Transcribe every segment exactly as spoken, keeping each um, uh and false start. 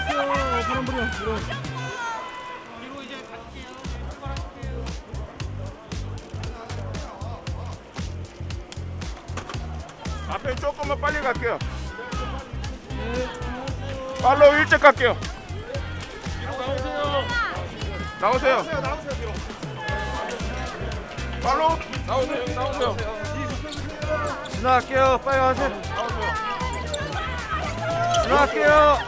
나오세요. 바람 불어. 불어. 그리고 이제 갈게요. 출발할게요. 앞에 조금만 빨리 갈게요. 팔로우 일찍 갈게요. 나오세요. 나오세요. 나오세요. 팔로우 나오세요. 여기 나오세요. 지나갈게요. 빨리 가세요. 나오세요. 지나갈게요.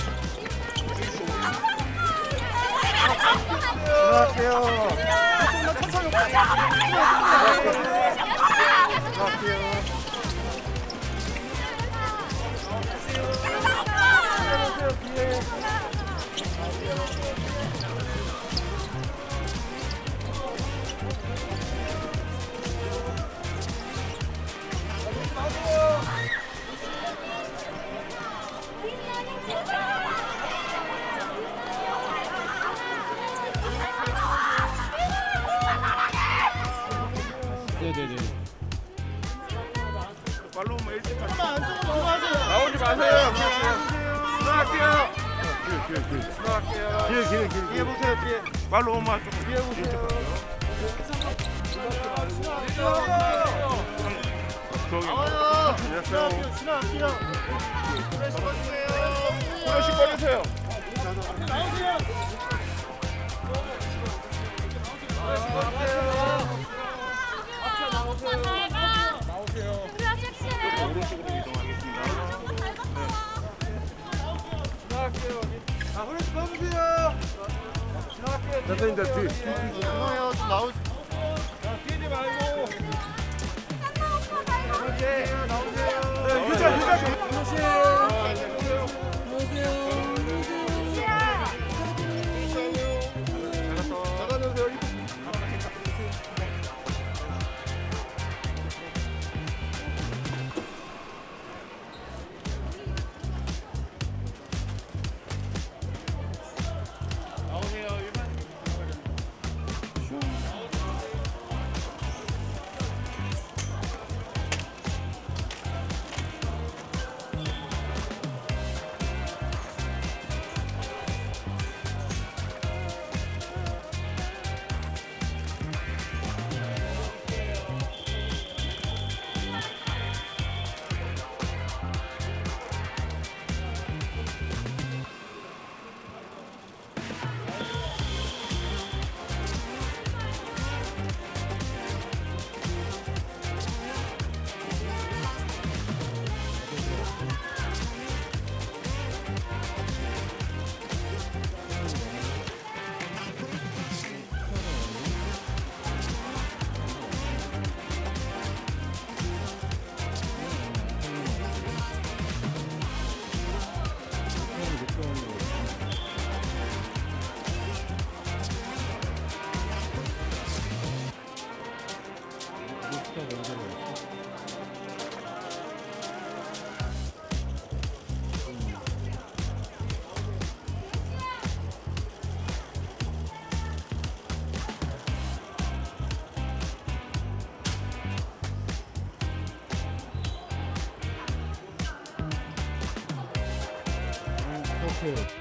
지나갈게요. 지나갈게요. 네네네. 팔로우만 일찍 갈게요. 안쪽으로 들어가세요. 나오지 마세요. 지나갈게요. 뒤에 뒤에 뒤에. 지나갈게요. 뒤에 뒤에 뒤에. 뒤에 보세요. 뒤에. 팔로우만 조금 뒤에 보세요. 저기 나와요. 안녕하세요. 지나갈게요. 프레시 꺼주세요. 후레쉬 꺼주세요. 나오세요. 오른쪽으로 이동하겠습니다. 지나갈게요. 자, 프레시 꺼주세요. 지나갈게요. 선생님들 뒤. 죄송해요. 좀 나오세요. 자, 뛰지 말고. 나오세요. 나오세요. 유자 유자 오케이.